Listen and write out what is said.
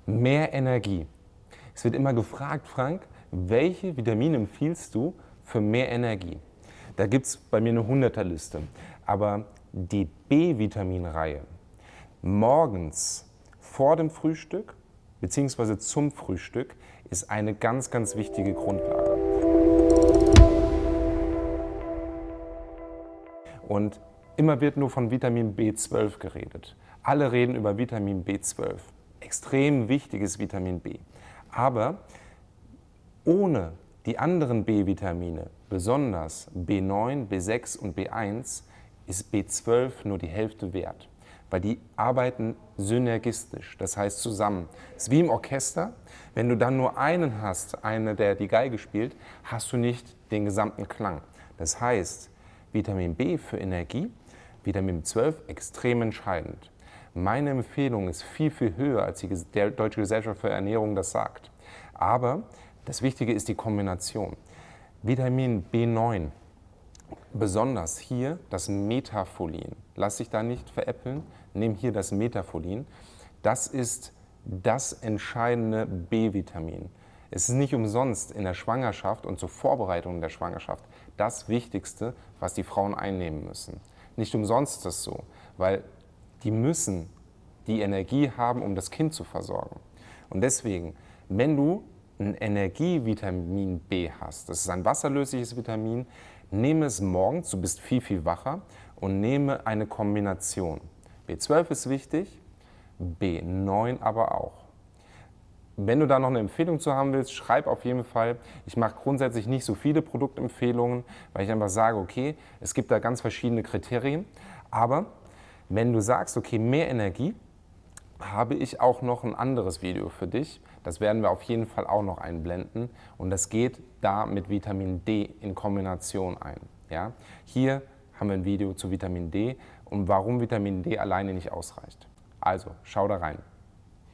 Mehr Energie. Es wird immer gefragt, Frank, welche Vitamine empfiehlst du für mehr Energie? Da gibt es bei mir eine 100er-Liste. Aber die B-Vitamin-Reihe morgens vor dem Frühstück bzw. zum Frühstück ist eine ganz, ganz wichtige Grundlage. Und immer wird nur von Vitamin B12 geredet. Alle reden über Vitamin B12. Extrem wichtiges Vitamin B. Aber ohne die anderen B-Vitamine, besonders B9, B6 und B1, ist B12 nur die Hälfte wert. Weil die arbeiten synergistisch, das heißt zusammen. Es ist wie im Orchester, wenn du dann nur einen hast, einer, der die Geige spielt, hast du nicht den gesamten Klang. Das heißt, Vitamin B für Energie, Vitamin B12 extrem entscheidend. Meine Empfehlung ist viel, viel höher, als die Deutsche Gesellschaft für Ernährung das sagt. Aber das Wichtige ist die Kombination. Vitamin B9, besonders hier das Metafolin. Lass dich da nicht veräppeln, nimm hier das Metafolin. Das ist das entscheidende B-Vitamin. Es ist nicht umsonst in der Schwangerschaft und zur Vorbereitung der Schwangerschaft das Wichtigste, was die Frauen einnehmen müssen. Nicht umsonst ist das so, weil die müssen die Energie haben, um das Kind zu versorgen. Und deswegen, wenn du ein Energievitamin B hast, das ist ein wasserlösliches Vitamin, nehme es morgens, du bist viel, viel wacher, und nehme eine Kombination. B12 ist wichtig, B9 aber auch. Wenn du da noch eine Empfehlung zu haben willst, schreib auf jeden Fall. Ich mache grundsätzlich nicht so viele Produktempfehlungen, weil ich einfach sage, okay, es gibt da ganz verschiedene Kriterien. Aber wenn du sagst, okay, mehr Energie, habe ich auch noch ein anderes Video für dich. Das werden wir auf jeden Fall auch noch einblenden. Und das geht da mit Vitamin D in Kombination ein. Ja? Hier haben wir ein Video zu Vitamin D und warum Vitamin D alleine nicht ausreicht. Also, schau da rein.